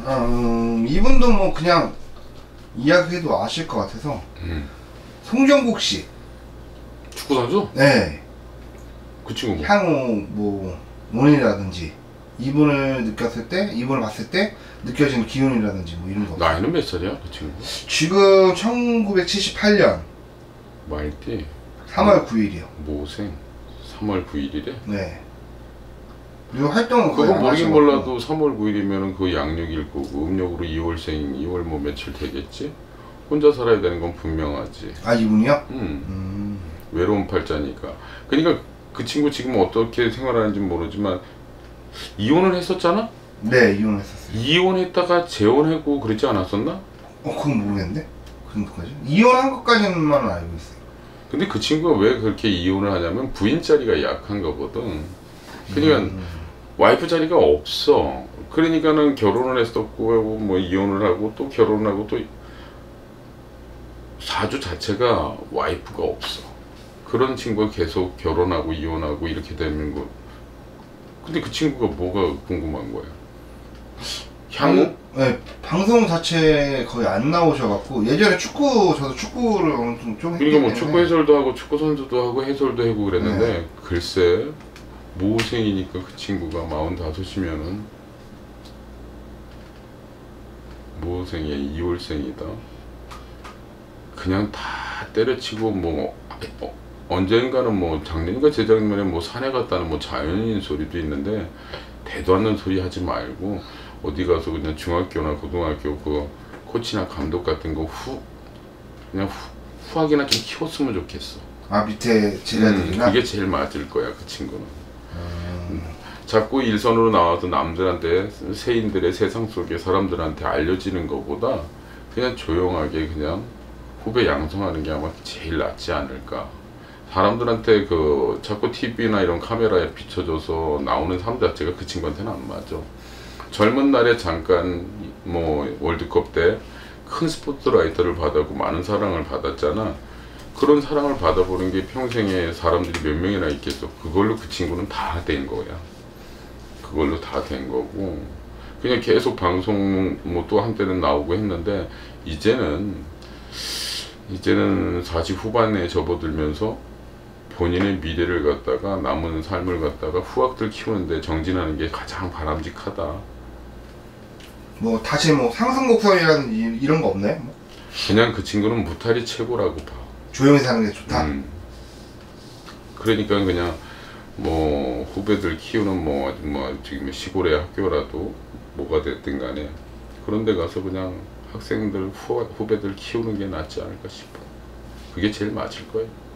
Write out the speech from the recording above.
이분도 뭐 그냥 이야기해도 아실 것 같아서. 송정국 씨. 축구 선수? 네. 그 친구 뭐? 향후 뭐 원인이라든지 이분을 느꼈을 때, 이분을 봤을 때 느껴지는 기운이라든지 뭐 이런 거. 나이는 몇 살이야 그 친구? 지금 1978년 말띠 3월 9일이요. 모생 3월 9일이래? 네. 그리고 활동은 그거 모르긴 몰라도 3월 9일이면은 그 양력일 거고 음력으로 2월생 2월 뭐 며칠 되겠지? 혼자 살아야 되는 건 분명하지. 아, 이분이요? 외로운 팔자니까. 그러니까 그 친구 지금 어떻게 생활하는지 모르지만 이혼을 했었잖아? 네, 이혼했었어요. 이혼했다가 재혼하고 그러지 않았었나? 그건 모르겠는데? 그런 것까지? 이혼한 것까지만 알고 있어요. 근데 그 친구가 왜 그렇게 이혼을 하냐면 부인 자리가 약한 거거든. 그러니까 와이프 자리가 없어. 그러니까는 결혼을 했었고 뭐 이혼을 하고 또 결혼을 하고 또 사주 자체가 와이프가 없어. 그런 친구가 계속 결혼하고 이혼하고 이렇게 되는 거. 근데 그 친구가 뭐가 궁금한 거야? 향후? 네, 방송 자체에 거의 안 나오셔갖고 예전에 저도 축구를 어느 정도 좀 했기 그러니까 뭐 때문에. 축구 해설도 하고 축구 선수도 하고 해설도 하고 그랬는데 네. 글쎄 모생이니까 그 친구가 45이면은 모생이야 2월생이다. 그냥 다 때려치고 뭐 언젠가는 뭐 작년인가 재작년에 뭐 산에 갔다는 뭐 자연인 소리도 있는데 대도 않는 소리 하지 말고 어디 가서 그냥 중학교나 고등학교 그 코치나 감독 같은 거 그냥 후하게나 좀 키웠으면 좋겠어. 아, 밑에 제자들이나? 그게 제일 맞을 거야 그 친구는. 자꾸 일선으로 나와서 남들한테 세인들의 세상 속의 사람들한테 알려지는 것보다 그냥 조용하게 그냥 후배 양성하는 게 아마 제일 낫지 않을까. 사람들한테 그 자꾸 TV나 이런 카메라에 비춰져서 나오는 삶 자체가 그 친구한테는 안 맞아. 젊은 날에 잠깐 뭐 월드컵 때 큰 스포트라이트를 받았고 많은 사랑을 받았잖아. 그런 사랑을 받아보는 게 평생에 사람들이 몇 명이나 있겠어. 그걸로 그 친구는 다 된 거야. 그걸로 다 된 거고 그냥 계속 방송 뭐 또 한때는 나오고 했는데 이제는 40 후반에 접어들면서 본인의 미래를 갖다가 남은 삶을 갖다가 후학들 키우는데 정진하는 게 가장 바람직하다. 뭐 다시 뭐 상승 곡선이라든지 이런 거 없나요? 뭐? 그냥 그 친구는 무탈이 최고라고 봐. 조용히 사는 게 좋다? 그러니까 그냥 뭐 후배들 키우는 뭐 지금 시골의 학교라도 뭐가 됐든 간에 그런 데 가서 그냥 학생들 후배들 키우는 게 낫지 않을까 싶어. 그게 제일 맞을 거예요.